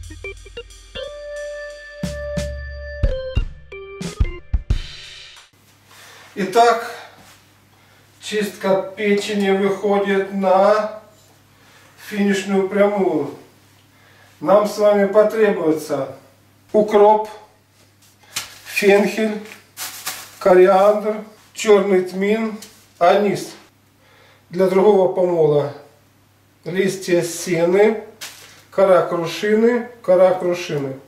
Итак, чистка печени выходит на финишную прямую. Нам с вами потребуется укроп, фенхель, кориандр, черный тмин, анис. Для другого помола листья сены, кора крушины, кора крушины.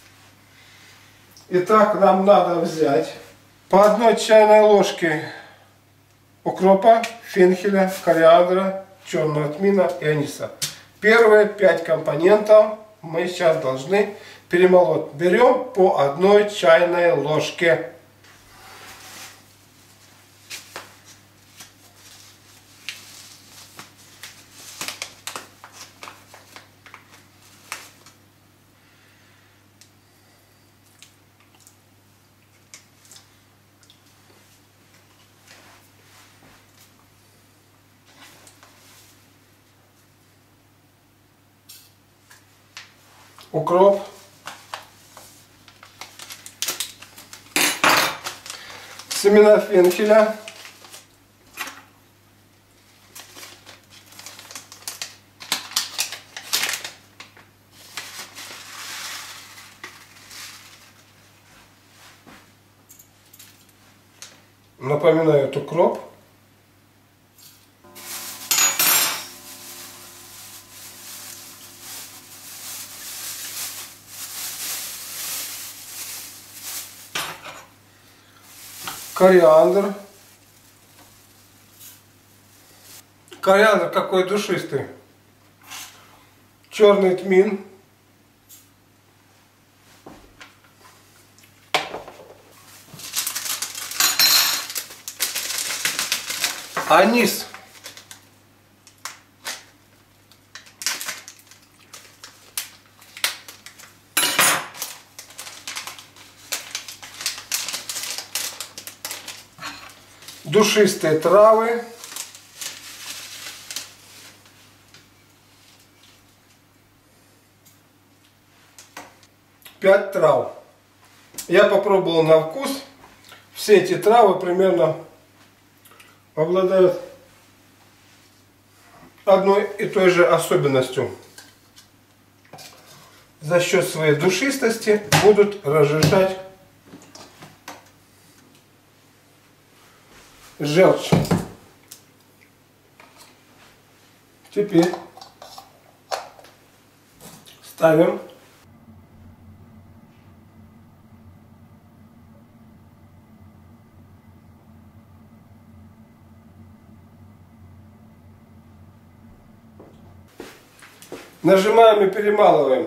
Итак, нам надо взять по 1 чайной ложке укропа, фенхеля, кориандра, черного тмина и аниса. Первые 5 компонентов мы сейчас должны перемолоть. Берем по 1 чайной ложке. Укроп, семена фенхеля, напоминаю, это укроп, кориандр. Кориандр какой душистый. Черный тмин. Анис. Душистые травы. Пять трав. Я попробовал на вкус. Все эти травы примерно обладают одной и той же особенностью. За счет своей душистости будут разжижать желчь. Теперь ставим нажимаем и перемалываем.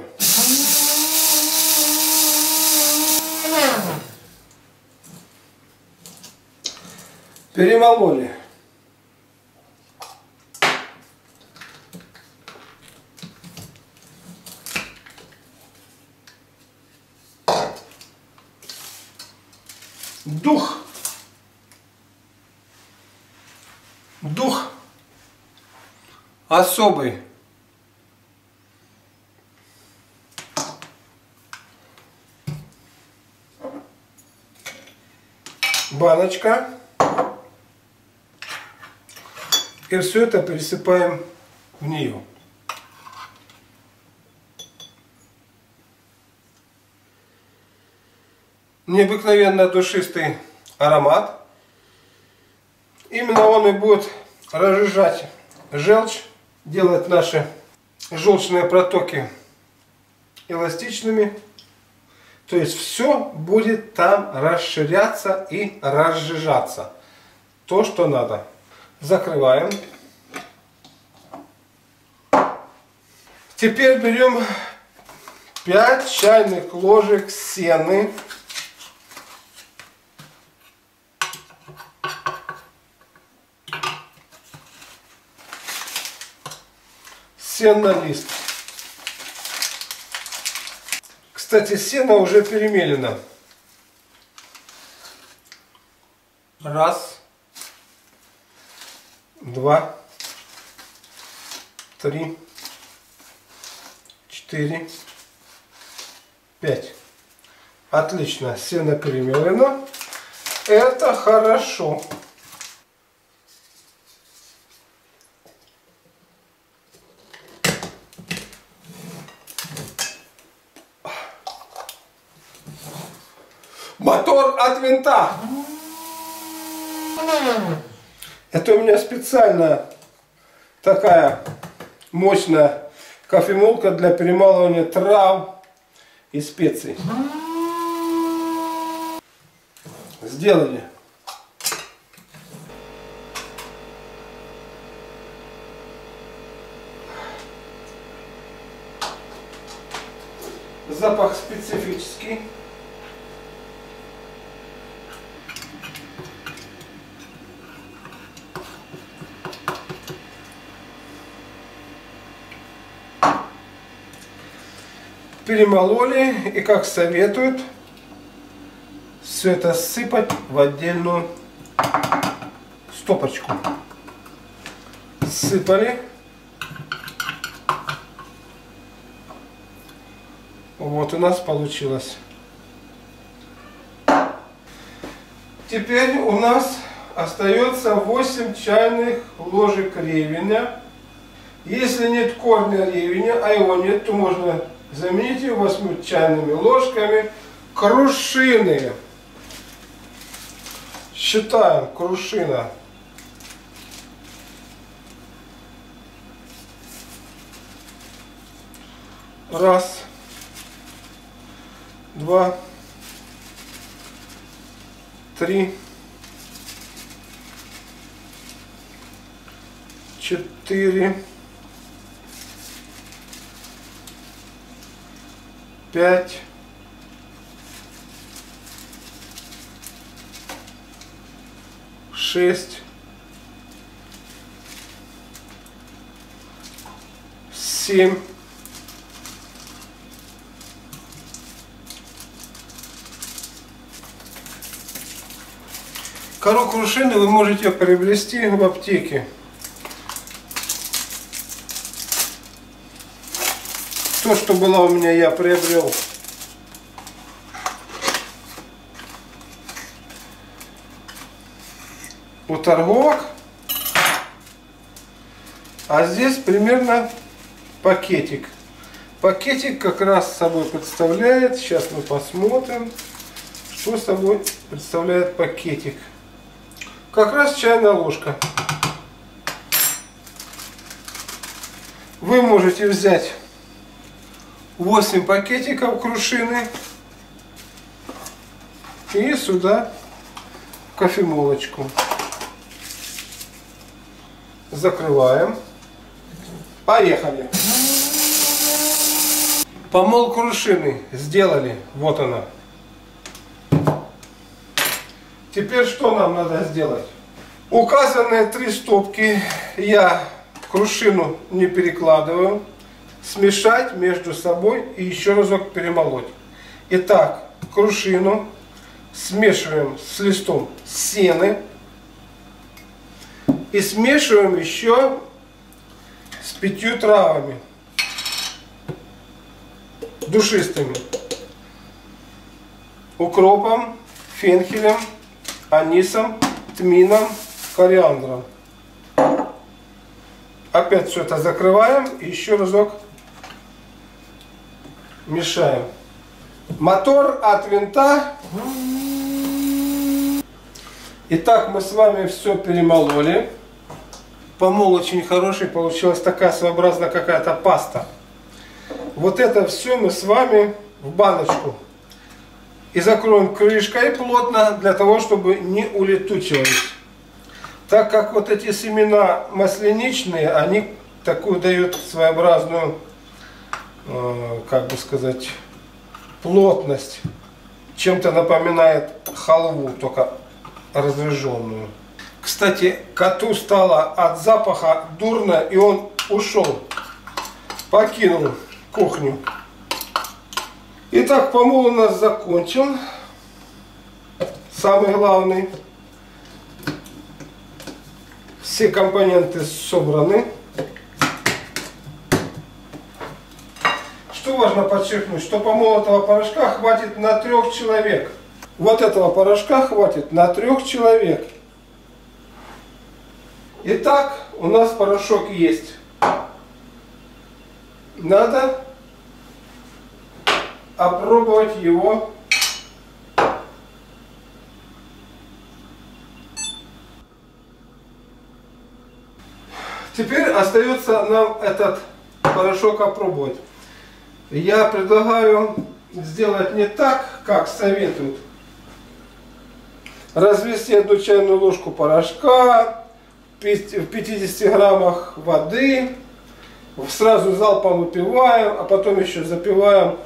Перемололи. Дух. Дух особый. Баночка. И все это пересыпаем в нее. Необыкновенно душистый аромат. Именно он и будет разжижать желчь, делать наши желчные протоки эластичными. То есть все будет там расширяться и разжижаться. То, что надо. Закрываем. Теперь берем 5 чайных ложек сены. Сеннолист. Кстати, сено уже перемелено. Раз, два, три, 4, 5. Отлично, сено перемелено. Это хорошо. Мотор от винта. Это у меня специально такая мощная кофемолка для перемалывания трав и специй. Сделали. Запах специфический. Перемололи, и как советуют, все это сыпать в отдельную стопочку. Сыпали. Вот у нас получилось. Теперь у нас остается 8 чайных ложек ревеня. Если нет корня ревеня, а его нет, то можно заменить его 8 чайными ложками крушины. Считаем, крушина. Раз, два, три, 4, 5, 6, 7, 8. Кору крушины вы можете приобрести в аптеке. То, что было у меня, я приобрел у торговок. А здесь примерно пакетик. Пакетик как раз собой представляет, сейчас мы посмотрим, что собой представляет пакетик. Как раз чайная ложка. Вы можете взять 8 пакетиков крушины и сюда кофемолочку. Закрываем. Поехали. Помол крушины сделали. Вот она. Теперь что нам надо сделать? Указанные 3 стопки я крушину не перекладываю. Смешать между собой и еще разок перемолоть. Итак, крушину смешиваем с листом сены и смешиваем еще с 5 травами душистыми: укропом, фенхелем, анисом, тмином, кориандром. Опять все это закрываем и еще разок мешаем. Мотор от винта. Итак, мы с вами все перемололи. Помол очень хороший, получилась такая своеобразная какая-то паста. Вот это все мы с вами в баночку. И закроем крышкой плотно, для того, чтобы не улетучивались. Так как вот эти семена масляничные, они такую дают своеобразную, как бы сказать, плотность. Чем-то напоминает халву, только разреженную. Кстати, коту стало от запаха дурно, и он ушел, покинул кухню. Итак, помол у нас закончен. Самый главный. Все компоненты собраны. Что важно подчеркнуть, что помолотого порошка хватит на 3 человек. Вот этого порошка хватит на 3 человек. Итак, у нас порошок есть. Надо опробовать его. Теперь остается нам этот порошок опробовать. Я предлагаю сделать не так, как советуют. Развести 1 чайную ложку порошка в 50 граммах воды. Сразу залпом выпиваем, а потом еще запиваем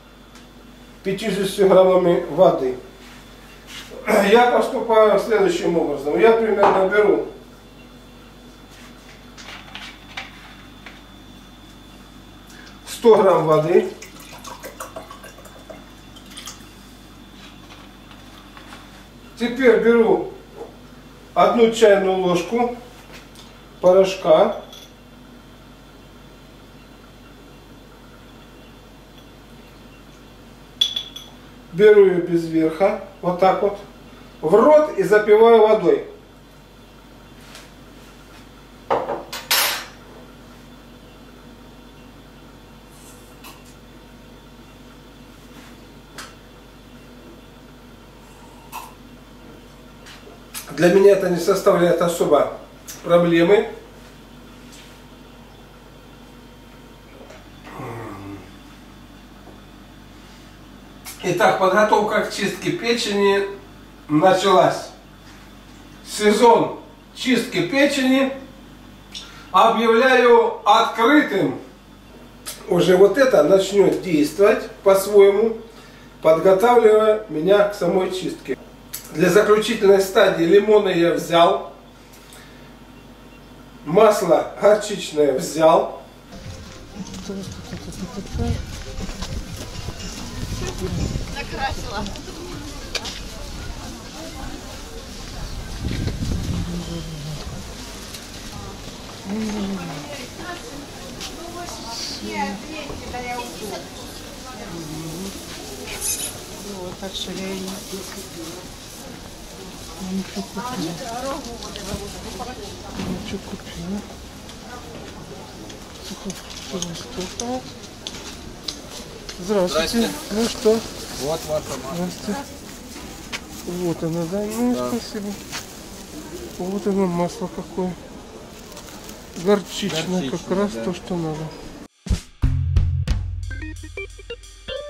50 граммами воды. Я поступаю следующим образом. Я примерно беру 100 грамм воды. Теперь беру 1 чайную ложку порошка. Беру ее без верха, вот так вот, в рот и запиваю водой. Для меня это не составляет особо проблемы. Итак, подготовка к чистке печени началась. Сезон чистки печени объявляю открытым. Уже вот это начнет действовать по-своему, подготавливая меня к самой чистке. Для заключительной стадии лимоны я взял. Масло горчичное взял. Накрасила. Вот, так что я и ничего купила. Ничего купила. Сухофрукты. Здравствуйте. Ну что? Вот ваша масло. Здравствуйте. Вот оно, да? Ну, Да. спасибо. Вот оно масло какое. Горчичное, как раз да. то, что надо.